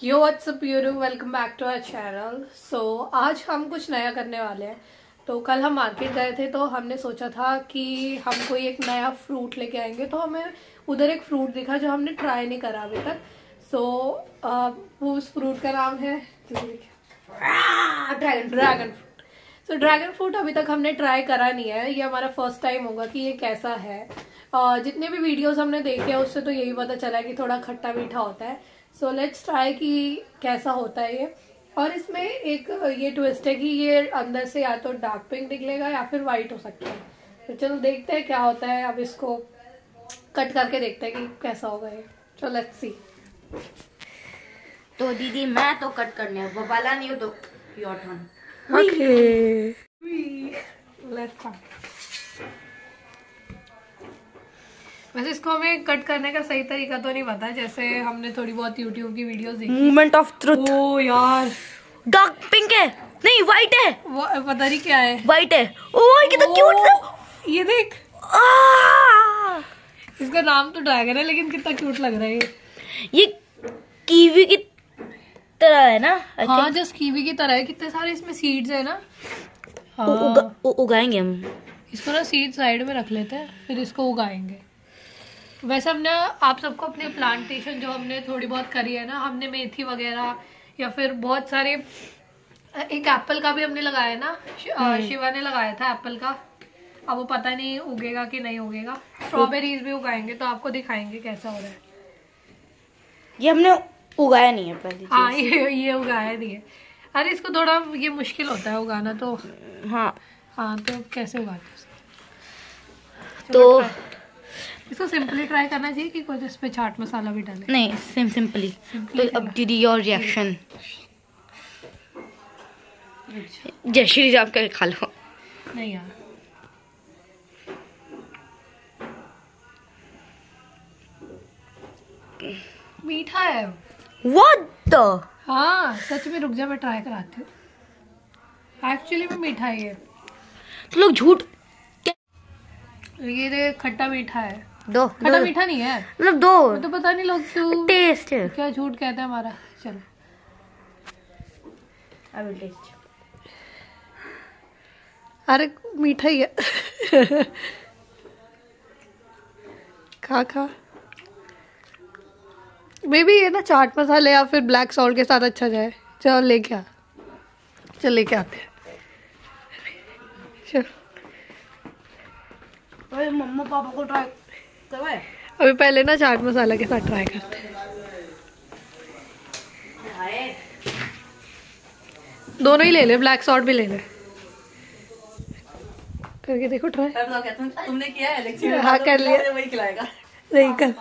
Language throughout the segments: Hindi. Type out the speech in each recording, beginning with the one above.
Yo what's up YouTube, welcome back to our channel. So आज हम कुछ नया करने वाले हैं। तो कल हम मार्केट गए थे तो हमने सोचा था कि हम कोई एक नया फ्रूट लेके आएंगे। तो हमें उधर एक फ्रूट दिखा जो हमने ट्राई नहीं करा अभी तक। सो वो उस फ्रूट का नाम है dragon fruit. So dragon fruit अभी तक हमने ट्राई करा नहीं है, ये हमारा फर्स्ट टाइम होगा कि ये कैसा है। जितने भी वीडियोस हमने देखे हैं उससे तो यही पता चला कि थोड़ा खट्टा मीठा होता है। सो लेट्स ट्राई कि कैसा होता है ये। और इसमें एक ये ट्विस्ट है कि ये अंदर से या तो डार्क पिंक निकलेगा या फिर वाइट हो सकता है। तो चलो देखते हैं क्या होता है। अब इसको कट करके देखते हैं कि कैसा होगा ये। चलो लेट्स सी। तो दीदी मैं तो कट करने वाला नहीं हूँ, तो your turn. Okay let's start. वैसे इसको हमें कट करने का सही तरीका तो नहीं पता, जैसे हमने थोड़ी बहुत यूट्यूब की वीडियोस देखी। Movement of truth. ओ यार, डार्क पिंक है, नहीं व्हाइट है। वो पता नहीं क्या है। व्हाइट है। ओह कितना क्यूट सा। ये देख, इसका नाम तो ड्रैगन है लेकिन कितना क्यूट लग रहा है ये कीवी की तरह है ना। हाँ, जस्ट कीवी की तरह है। कितने सारे इसमें सीड्स है ना। उगाएंगे हम इसको ना, सीड साइड में रख लेते हैं फिर इसको उगाएंगे। वैसे हमने आप सबको अपने प्लांटेशन जो हमने थोड़ी बहुत करी है ना, हमने मेथी वगैरह या फिर बहुत सारे, एक एप्पल का भी हमने लगाया ना, शिवा ने लगाया था एप्पल का। अब वो पता नहीं उगेगा कि नहीं उगेगा। स्ट्रॉबेरीज भी उगाएंगे तो आपको दिखाएंगे कैसा हो रहा है। ये हमने उगाया नहीं है पहले। हाँ, ये उगाया नहीं है। अरे इसको थोड़ा ये मुश्किल होता है उगाना तो। हाँ तो कैसे उगाते हैं तो इसको सिंपली ट्राई करना चाहिए कि कुछ इस पे चाट मसाला भी डाले। नहीं, सिंपली। तो अब दीदी योर रिएक्शन। जय श्री राम करके खा लो। नहीं यार, मीठा है। What the? हाँ सच में, रुक जा मैं ट्राई कराती हूँ। एक्चुअली में मीठा है ये। तो लोग झूठ। ये देख, खट्टा मीठा है। दो खट्टा मीठा नहीं है, मतलब दो। तो पता नहीं लोग क्यों टेस्ट क्या झूठ कहते हैं हमारा। चलो आई विल टेस्ट। अरे मीठा ही है। खा खा। मे बी ये ना चाट मसाले या फिर ब्लैक सॉल्ट के साथ अच्छा जाए। चल लेके आ, चल लेके आते हैं। चल मम्मा पापा को ट्राई करवाए। अभी पहले ना चाट मसाला के साथ ट्राई करते हैं। दोनों ही ले ले, ब्लैक सॉल्ट भी ले ले। करके देखो ट्राई। तुमने किया है लेक्चर। हाँ कर लिया। वही खिलाएगा। नहीं कर।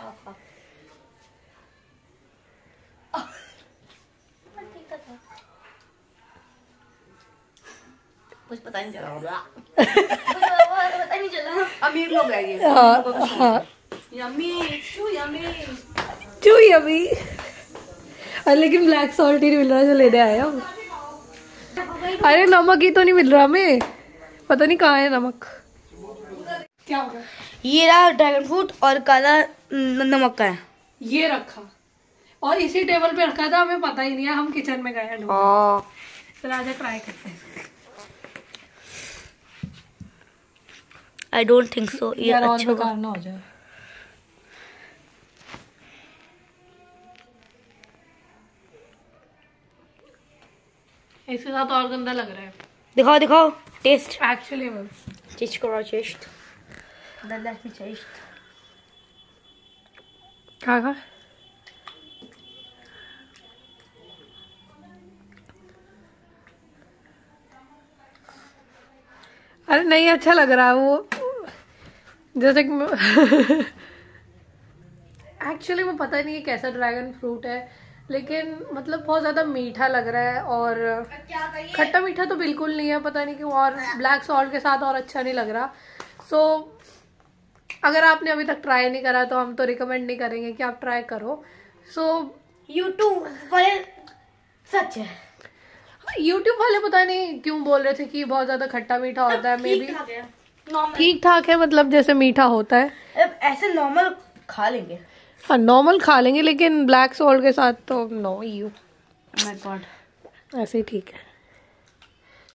कुछ पता नहीं चला होगा। पता नहीं चला। अमीर लोग हैं ये। हाँ यम्मी, यम्मी। चूई अभी। लेकिन ब्लैक सॉल्ट ही नहीं मिल रहा जो लेने आया हूँ। अरे नमक ही तो नहीं मिल रहा हमें, पता नहीं कहाँ है नमक। क्या होगा? ये रहा ड्रैगन फ्रूट और काला नमक का है। ये रखा और इसी टेबल पे रखा था, हमें पता ही नहीं है। हम किचन में गए। चल आजा ट्राई करते हैं। आई डोंट थिंक सो ये अच्छा होगा। ना हो जाए। इसके साथ और गंदा लग रहा है। दिखाओ दिखाओ टेस्ट। एक्चुअली में टेस्ट करो। Taste let me taste. खा। अरे नहीं अच्छा लग रहा है वो, जैसे कि एक्चुअली में पता नहीं है कैसा ड्रैगन फ्रूट है, लेकिन मतलब बहुत ज़्यादा मीठा लग रहा है। और खट्टा मीठा तो बिल्कुल नहीं है, पता नहीं क्यों। और ब्लैक सॉल्ट के साथ और अच्छा नहीं लग रहा। सो अगर आपने अभी तक ट्राई नहीं करा तो हम तो रिकमेंड नहीं करेंगे कि आप ट्राई करो। सो यूट्यूब वाले सच है। यूट्यूब वाले पता नहीं क्यों बोल रहे थे कि बहुत ज्यादा खट्टा मीठा होता है। मे बी ठीक ठाक है, मतलब जैसे मीठा होता है ऐसे नॉर्मल खा लेंगे। हाँ नॉर्मल खा लेंगे, लेकिन ब्लैक सॉल्ट के साथ तो नो। यू माय गॉड, ऐसे ही ठीक है।